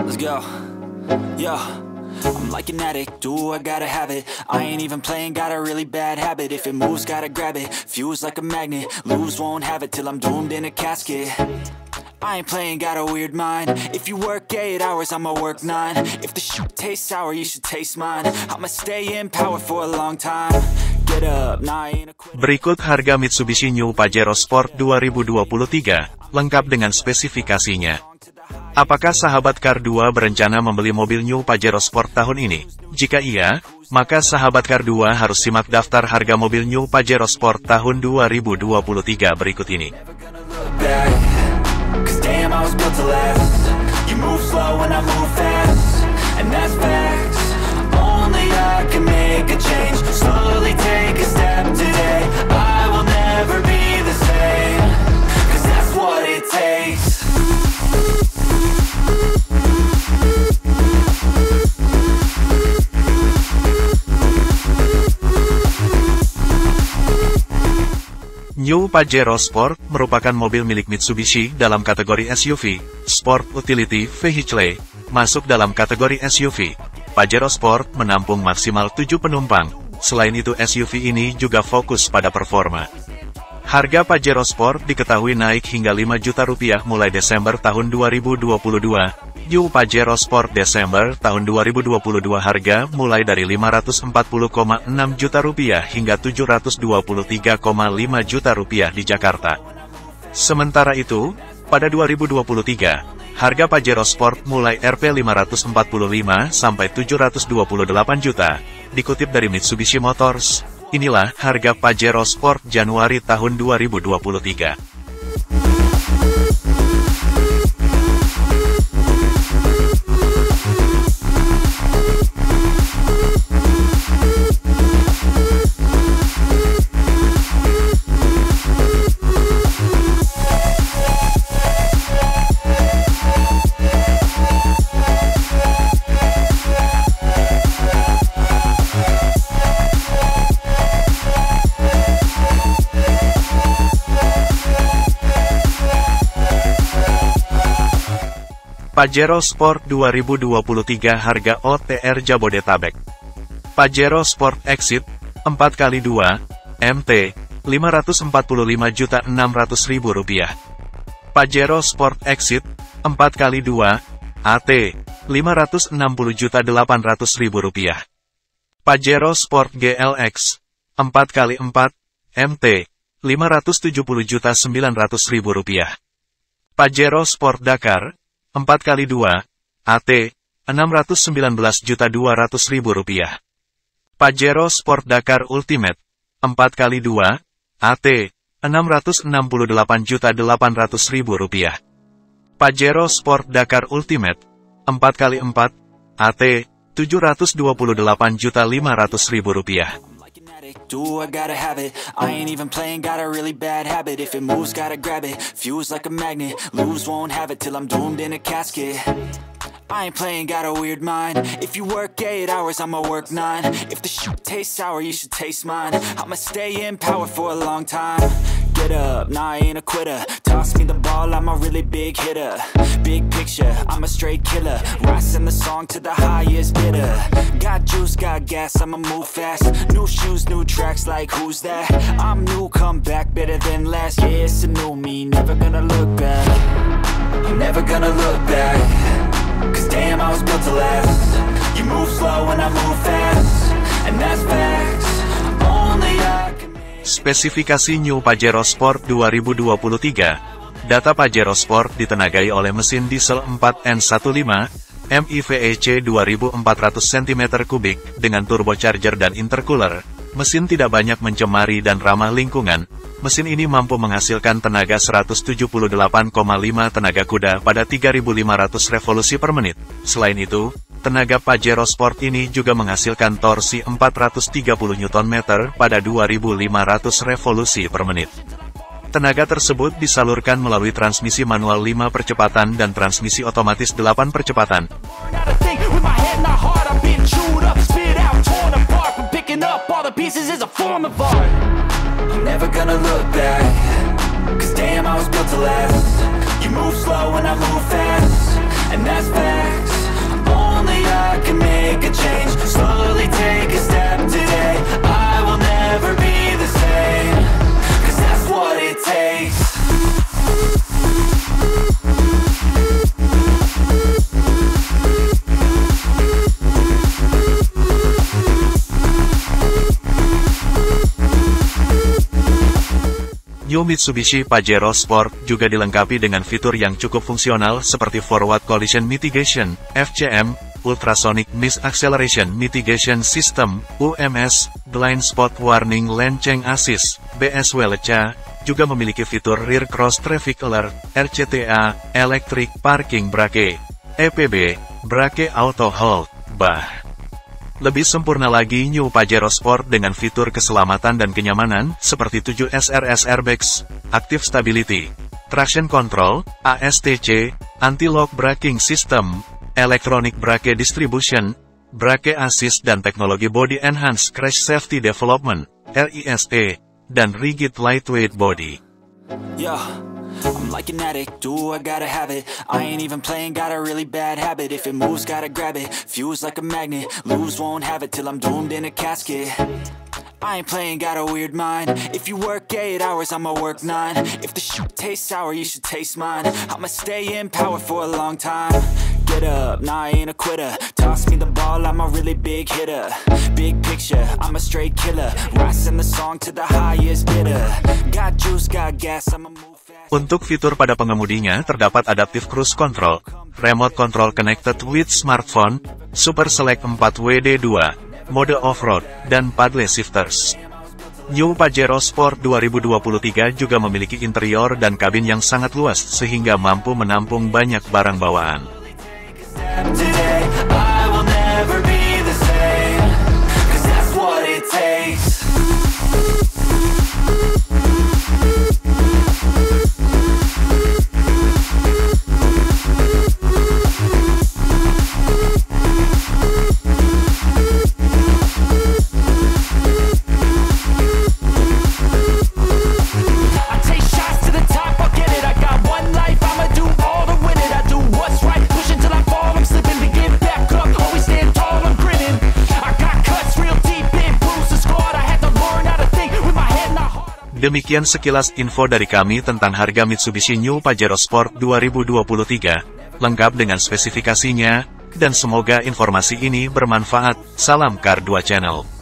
Let's go. Yo, I'm like an addict, do I gotta have it. I ain't even playing, got a really bad habit. If it moves, gotta grab it, fuse like a magnet. Lose, won't have it till I'm doomed in a casket. I ain't playing, got a weird mind. If you work 8 hours, I'ma work 9. If the shoot tastes sour, you should taste mine. I'ma stay in power for a long time. Get up, nah, I ain't a quitter. Berikut harga Mitsubishi New Pajero Sport 2023, lengkap dengan spesifikasinya. Apakah sahabat Car 2 berencana membeli mobil New Pajero Sport tahun ini? Jika iya, maka sahabat Car 2 harus simak daftar harga mobil New Pajero Sport tahun 2023 berikut ini. New Pajero Sport merupakan mobil milik Mitsubishi dalam kategori SUV, Sport Utility Vehicle, masuk dalam kategori SUV. Pajero Sport menampung maksimal 7 penumpang, selain itu SUV ini juga fokus pada performa. Harga Pajero Sport diketahui naik hingga Rp5 juta mulai Desember tahun 2022. New Pajero Sport Desember tahun 2022 harga mulai dari Rp540,6 juta hingga Rp723,5 juta di Jakarta. Sementara itu, pada 2023, harga Pajero Sport mulai Rp545 sampai Rp728 juta. Dikutip dari Mitsubishi Motors, inilah harga Pajero Sport Januari tahun 2023. Pajero Sport 2023 harga OTR Jabodetabek. Pajero Sport Exit 4x2 MT Rp545.600.000. Pajero Sport Exit 4x2 AT Rp560.800.000. Pajero Sport GLX 4x4 MT Rp570.900.000. Pajero Sport Dakar 4x2 AT Rp619.200.000. Pajero Sport Dakar Ultimate 4x2 AT Rp668.800.000. Pajero Sport Dakar Ultimate 4x4 AT Rp728.500.000. Do I gotta have it? I ain't even playing, got a really bad habit. If it moves, gotta grab it, fuse like a magnet. Lose, won't have it till I'm doomed in a casket. I ain't playing, got a weird mind. If you work 8 hours, I'ma work 9. If the shoot tastes sour, you should taste mine. I'ma stay in power for a long time. Get up, nah, I ain't a quitter. Toss me the ball, I'm a really big hitter. Big picture, I'm a straight killer. Rising the song to the highest bidder. Got juice, got gas, I'ma move fast. New shoes, new tracks, like who's that? I'm new, come back, better than last. Yeah, it's a new me, never gonna look back. I'm never gonna look back. Cause damn, I was built to last. You move slow and I move fast. And that's facts. Only I can make... Spesifikasi New Pajero Sport 2023. Data Pajero Sport ditenagai oleh mesin diesel 4N15 MIVEC 2400 cm3 dengan turbocharger dan intercooler. Mesin tidak banyak mencemari dan ramah lingkungan. Mesin ini mampu menghasilkan tenaga 178,5 tenaga kuda pada 3.500 revolusi per menit. Selain itu, tenaga Pajero Sport ini juga menghasilkan torsi 430 Nm pada 2.500 revolusi per menit. Tenaga tersebut disalurkan melalui transmisi manual 5 percepatan dan transmisi otomatis 8 percepatan. I'm never gonna look back. Cause damn, I was built to last. You move slow and I move fast. And that's facts. only I can make a change. Slowly take a step today. I will never be the same, 'cause that's what it takes. New Mitsubishi Pajero Sport juga dilengkapi dengan fitur yang cukup fungsional seperti Forward Collision Mitigation, FCM, Ultrasonic Mist Acceleration Mitigation System, UMS, Blind Spot Warning Lane Change Assist, BSWLC, juga memiliki fitur Rear Cross Traffic Alert, RCTA, Electric Parking Brake, EPB, Brake Auto Hold, Lebih sempurna lagi New Pajero Sport dengan fitur keselamatan dan kenyamanan, seperti 7 SRS Airbags, Active Stability, Traction Control, ASTC, Anti-Lock Braking System, Electronic Brake Distribution, Brake Assist dan teknologi Body Enhanced Crash Safety Development, RISE, dan Rigid Lightweight Body. Yeah, I'm like an addict, do I gotta have it. I ain't even playing, got a really bad habit. If it moves, gotta grab it, fuse like a magnet. Lose, won't have it till I'm doomed in a casket. I ain't playing, got a weird mind. If you work 8 hours, I'ma work 9. If the shoot tastes sour, you should taste mine. I'ma stay in power for a long time. Get up, nah, I ain't a quitter. Toss me the ball, I'm a really big hitter. Big picture, I'm a straight killer. Rising the song to the highest bidder. Got juice, got gas, I'ma move fast. Untuk fitur pada pengemudinya terdapat Adaptive Cruise Control, Remote Control Connected with Smartphone, Super Select 4WD2, Mode Off-Road, dan Paddle Shifters. New Pajero Sport 2023 juga memiliki interior dan kabin yang sangat luas sehingga mampu menampung banyak barang bawaan. Today, I will never be the same, 'cause that's what it takes. Demikian sekilas info dari kami tentang harga Mitsubishi New Pajero Sport 2023, lengkap dengan spesifikasinya, dan semoga informasi ini bermanfaat. Salam Car 2 Channel.